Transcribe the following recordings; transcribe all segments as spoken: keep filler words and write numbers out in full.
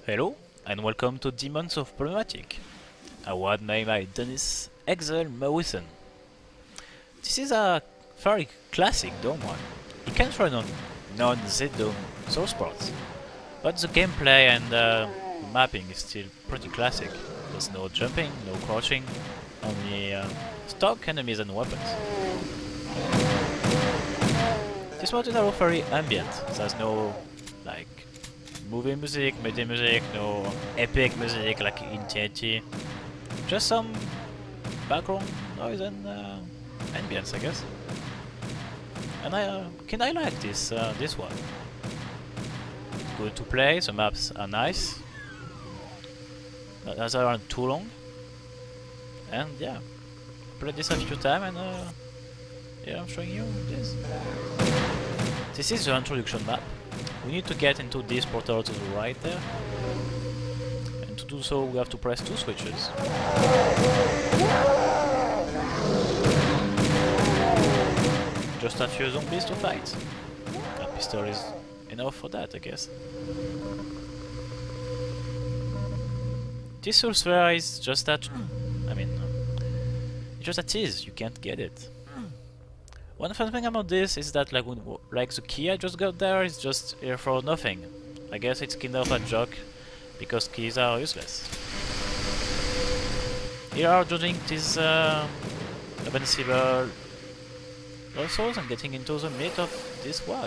Hello and welcome to Demons of Problematic, a word made by Dennis Exel Mawison. This is a very classic Dome one. It can run on non-Z Dome source ports, but the gameplay and uh, mapping is still pretty classic. There's no jumping, no crouching, only uh, stock enemies and weapons. This mod is also very ambient. There's no like movie music, MIDI music, no epic music like in T N T. Just some background noise and uh, ambience, I guess. And I uh, can I like this uh, this one. It's good to play. The maps are nice. They aren't too long. And yeah, played this a few times and uh, yeah, I'm showing you this. This is the introduction map. We need to get into this portal to the right there. And to do so we have to press two switches. Just a few zombies to fight. A pistol is enough for that, I guess. This source is just that... I mean... It's just a tease, you can't get it. One fun thing about this is that like when, like the key I just got there is just here for nothing. I guess it's kind of a joke because keys are useless. Here are judging these uh, invincible resources and getting into the meat of this word.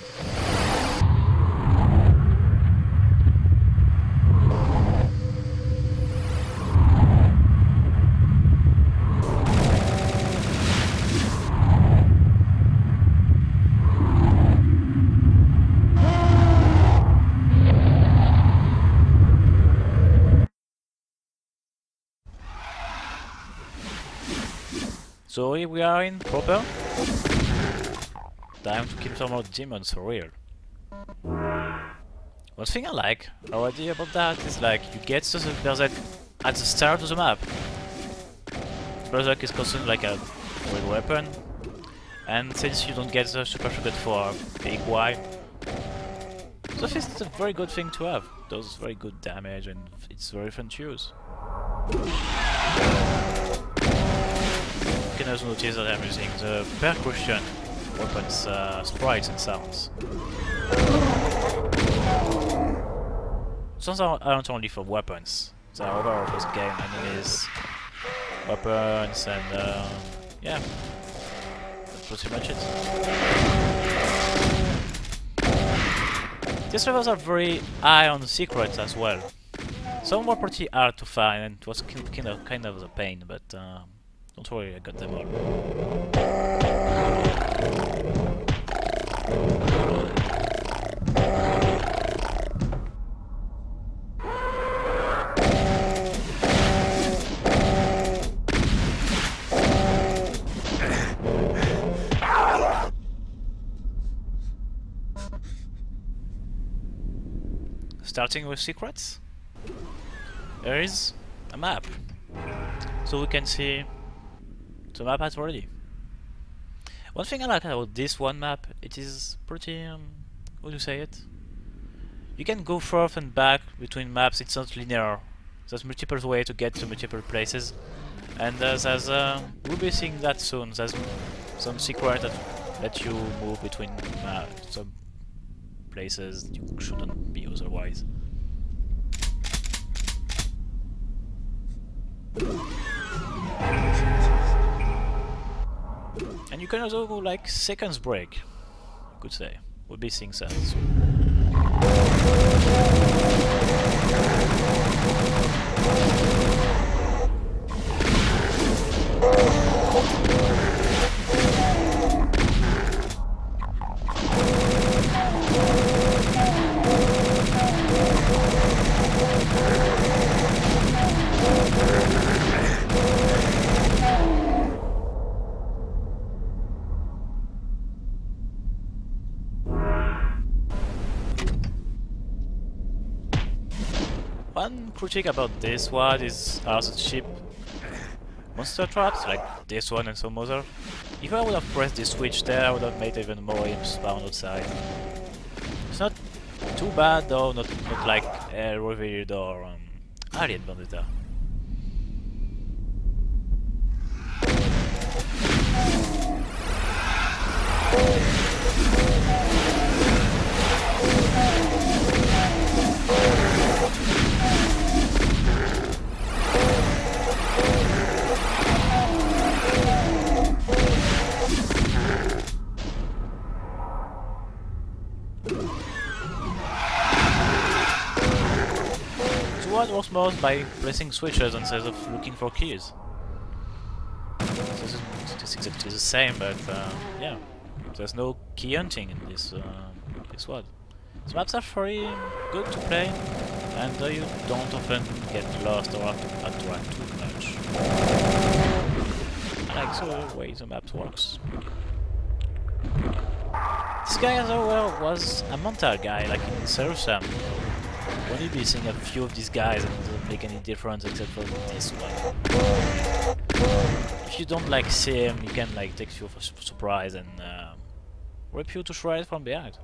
So here we are in proper. Time to kill some more demons for real. One thing I like already about that is like you get to the Berserk at the start of the map. Berserk is considered like a great weapon, and since you don't get the super shotgun for a big while, the fist is a very good thing to have. It does very good damage and it's very fun to use. You can also notice that I'm using the percussion weapons, uh, sprites and sounds. Sounds aren't only for weapons, they are overall for the game, enemies, weapons, and uh, yeah, that's pretty much it. These levels are very high on the secrets as well. Some were pretty hard to find and it was kind of, kind of a pain, but uh, don't worry, I got them all. Starting with secrets, there is a map, so we can see the map has already. One thing I like about this one map, it is pretty, um, how do you say it? You can go forth and back between maps, it's not linear. There's multiple ways to get to multiple places. And uh, there's, uh, we'll be seeing that soon, there's some secret that let you move between uh, some places you shouldn't be otherwise. And you can also go like seconds break, I could say. We'll be seeing that soon. One critique about this one is are the cheap monster traps, like this one and some other. If I would have pressed this switch there, I would have made even more imps spawn outside. It's not Too bad though, not not like uh, Revealed or um, Alien Vendetta. Sword works most by pressing switches instead of looking for keys. So it's, it's exactly the same, but uh, yeah, there's no key hunting in this uh, this one. So maps are very good to play, and uh, you don't often get lost or have to interact too much. I like the way the map works. This guy as well was a mental guy, like in Serusam. You'll only be seeing a few of these guys and it doesn't make any difference except for this one. If you don't like see him, he can like take you for su surprise and uh, rip you to shreds from behind.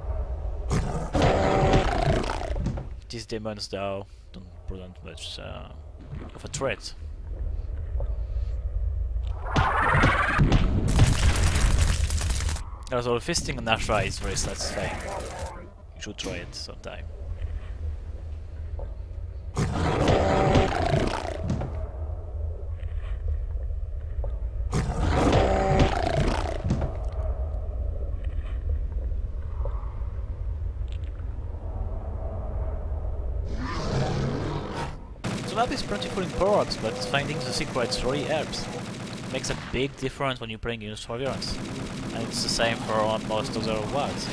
These demons though don't present much uh, of a threat. Also, fisting on Ashra is very satisfying. You should try it sometime. The map is plentiful in power-ups, but finding the secrets really helps. It makes a big difference when you're playing in Surveillance. And it's the same for most other worlds.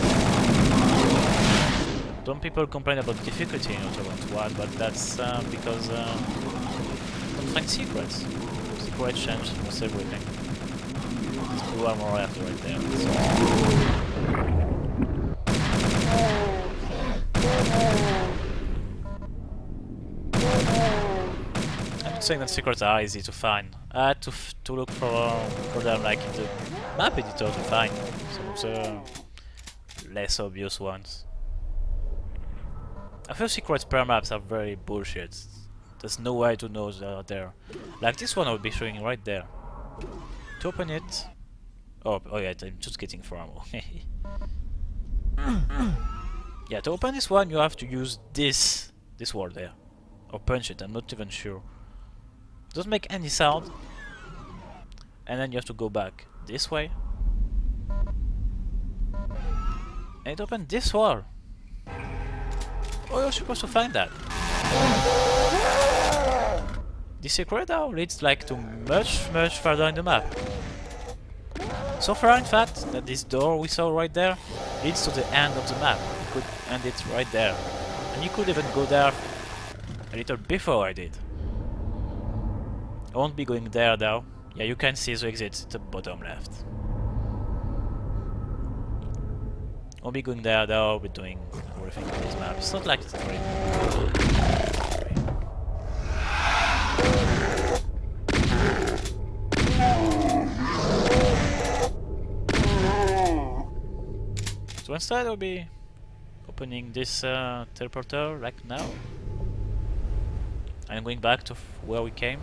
Some people complain about difficulty in Outer Worlds, but that's uh, because uh, you don't find secrets. Secrets change almost everything. This blue armor left right there. I'm not saying that secrets are easy to find. I had to f to look for for them like in the map editor to find some of the less obvious ones. I feel secrets per maps are very bullshit. There's no way to know they are there. Like this one I would be showing right there. To open it... Oh, oh yeah, I'm just getting for ammo. Yeah, to open this one you have to use this, this word there. Or punch it, I'm not even sure. It doesn't make any sound. And then you have to go back this way. And it opened this wall. Oh, you're supposed to find that. The secret now leads like to much, much further in the map. So far, in fact, that this door we saw right there leads to the end of the map. You could end it right there. And you could even go there a little before I did. I won't be going there though. Yeah, you can see the exit at the bottom left. I won't be going there though, I'll be doing everything on this map. It's not like it's very... So instead I'll be opening this uh, teleporter like now. I'm going back to f where we came.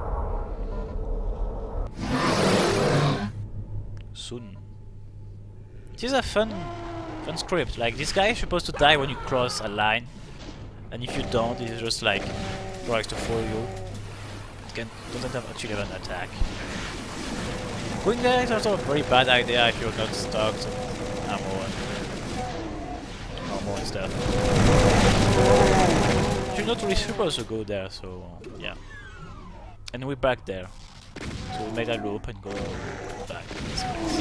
Soon. It is a fun, fun script. Like this guy is supposed to die when you cross a line, and if you don't, he's just like tries to follow you. It can doesn't have actually have an attack. Going there is also a very bad idea if you're not stuck to ammo and armor and stuff. You're not really supposed to go there, so yeah. And we're back there. So we made a loop and go back to this place.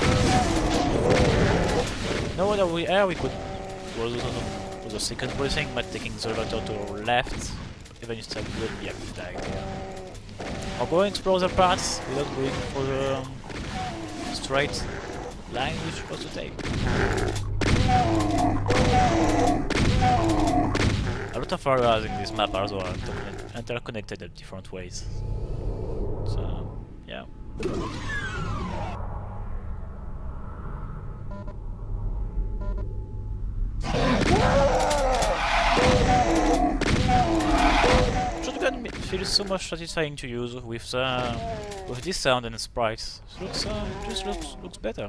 Now that we are, we could go to the second precinct by taking the elevator to our left. Even if that would be a good idea. Or go and explore the parts without going for the um, straight line we're supposed to take. A lot of areas in this map are also interconnected in different ways. So, yeah. feels so much satisfying to use with uh, with this sound and sprites. It looks uh, just looks looks better.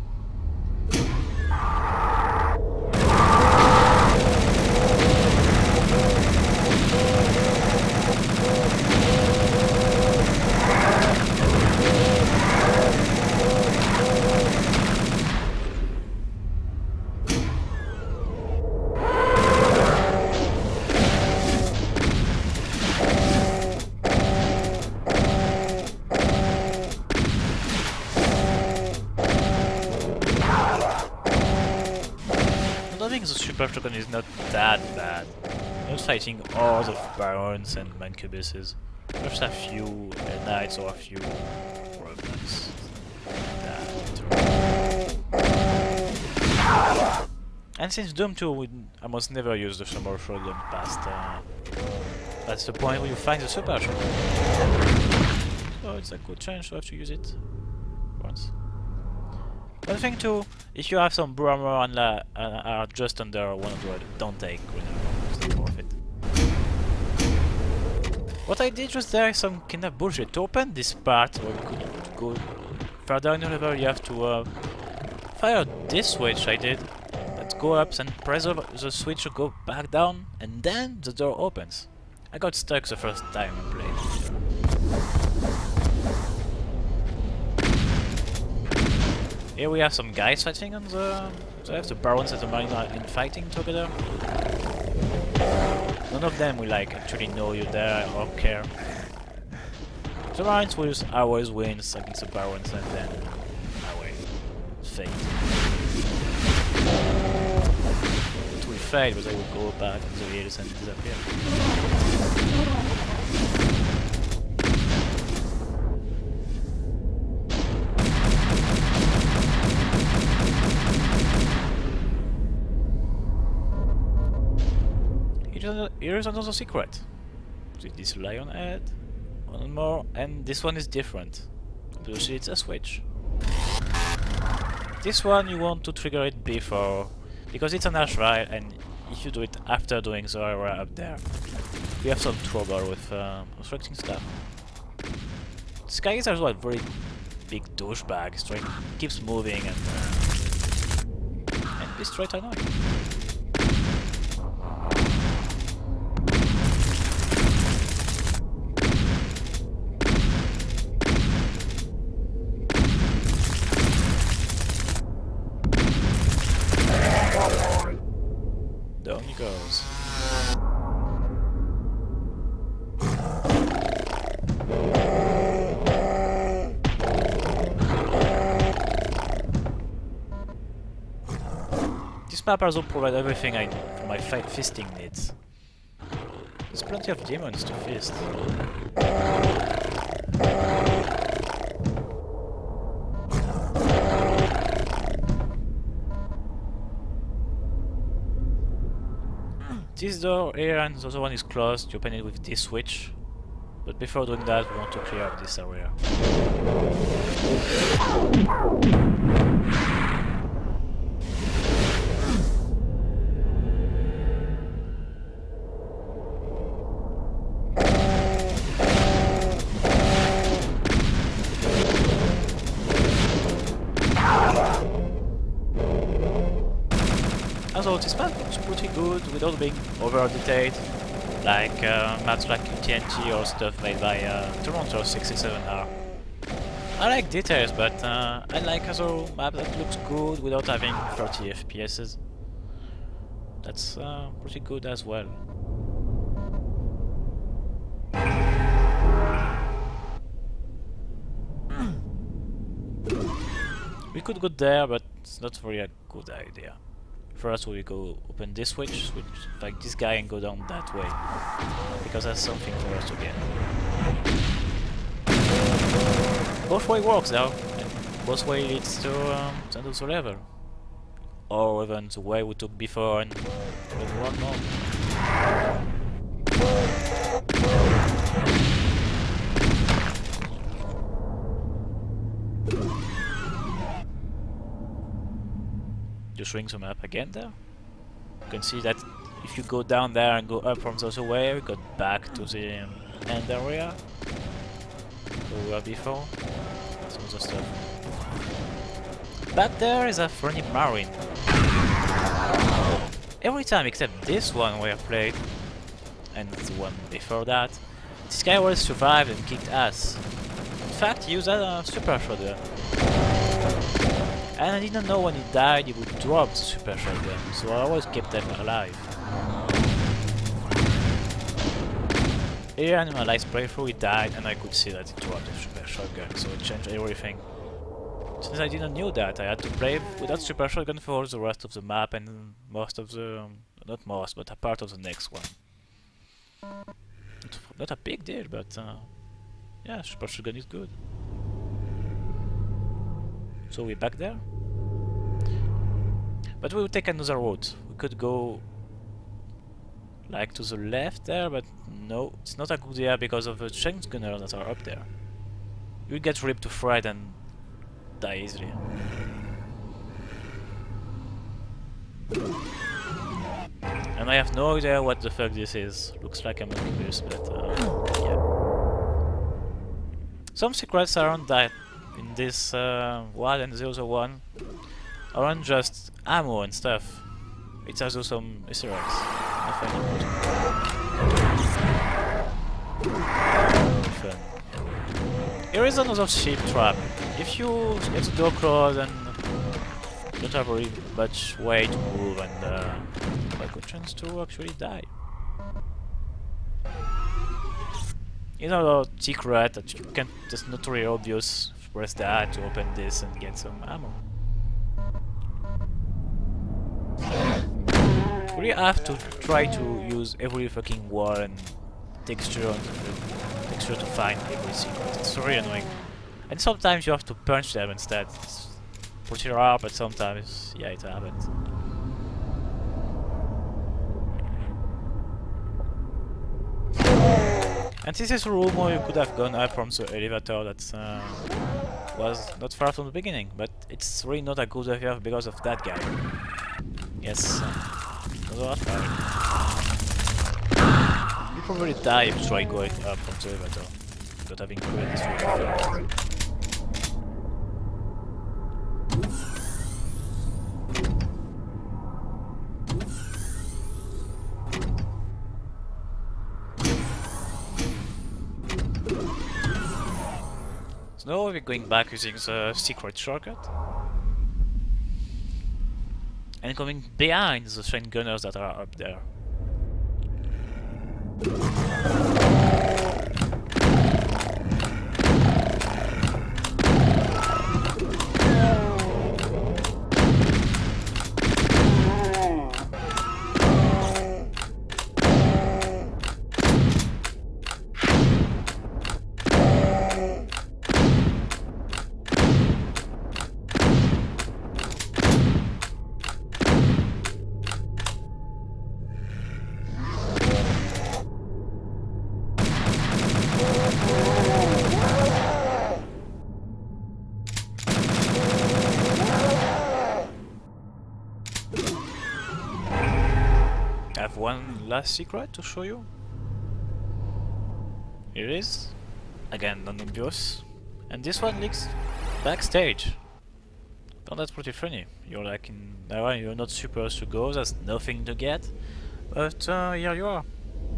I think the Super Shogun is not that bad. Not fighting hordes of barons and mancubuses. Just a few uh, knights or a few revenants. And since Doom two, we almost never use the Super Shogun past. Uh, that's the point where you find the Super Shogun. So it's a good chance to have to use it once. One thing too, if you have some Brawler and uh, are just under one hundred, don't take Green Arrow, it's not worth it. What I did just there is some kind of bullshit. To open this part where we could go further in the level, you have to uh, fire this switch I did. Let's go up and press over the switch to go back down, and then the door opens. I got stuck the first time I played. Here we have some guys fighting on the... So I have the barons and the marine are in fighting together. None of them will like actually know you're there or care. The marines will always win against the barons and then away. Fate. It will fade, but they will go back in the hills and disappear. Here is another secret. With this lion head, one more, and this one is different. Obviously it's a switch. This one you want to trigger it before, because it's an Ash Vial, and if you do it after doing the area up there, we have some trouble with uh, constructing stuff. This guy is also a very big douchebag, straight keeps moving and uh, and this straight annoying. Down he goes. This map also provides everything I need for my fight fisting needs. There's plenty of demons to fist. This door here and the other one is closed, you open it with this switch. But before doing that, we want to clear up this area. Also, this map looks pretty good without being over detailed, like uh, maps like T N T or stuff made by uh, Toronto sixty-seven R. I like details, but uh, I like also map that looks good without having thirty F P S. That's uh, pretty good as well. We could go there, but it's not really a good idea. First we go open this switch, switch like this guy and go down that way. Because that's something for us to get. Both way works though, and both way leads to um, another level. Or even the way we took before and even one more. Just showing the map again there. You can see that if you go down there and go up from the other way, we got back to the um, end area. Where we were before. Some other stuff. But there is a friendly marine. Every time except this one where I played, and the one before that, this guy always survived and kicked ass. In fact, he used a super shotgun. And I didn't know when he died he would drop the super shotgun, so I always kept him alive. Here in my last playthrough he died and I could see that he dropped the super shotgun, so it changed everything. Since I didn't know that, I had to play without super shotgun for the rest of the map and most of the... not most, but a part of the next one. Not, not a big deal, but uh, yeah, super shotgun is good. So we're back there. But we will take another route. We could go like to the left there, but no, it's not a good idea because of the chain gunners that are up there. You get ripped to shreds and die easily. And I have no idea what the fuck this is. Looks like I'm curious, but uh, yeah. Some secrets around that in this uh, one and the other one aren't just ammo and stuff. It's also some Easter eggs. Nothing important. Fun. Here is another ship trap. If you get the door closed and don't have very much way to move and uh, quite a good chance to actually die. You know, secret that you can, it's not really obvious. Press that to open this and get some ammo. You really have to try to use every fucking wall and texture on the texture to find every secret. It's really annoying. And sometimes you have to punch them instead. It's pretty rare, but sometimes, yeah, it happens. And this is a room where you could have gone up from the elevator that uh, was not far from the beginning, but it's really not a good idea because of that guy. Yes, uh, another fire. You probably die if you try going up from the elevator without having created this room first. So now we're going back using the secret shortcut and coming behind the chain gunners that are up there. I have one last secret to show you. Here it is. Again, non-obvious. And this one leaks backstage. Oh, that's pretty funny. You're like in there, you're not supposed to go, there's nothing to get. But uh, here you are.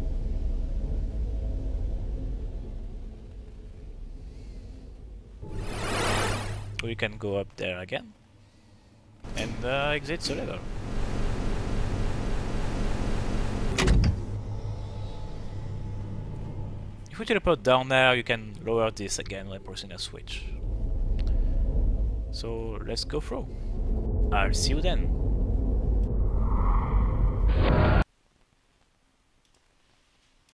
We can go up there again. And uh, exit the level. If we teleport down there, you can lower this again by pressing a switch. So let's go through. I'll see you then.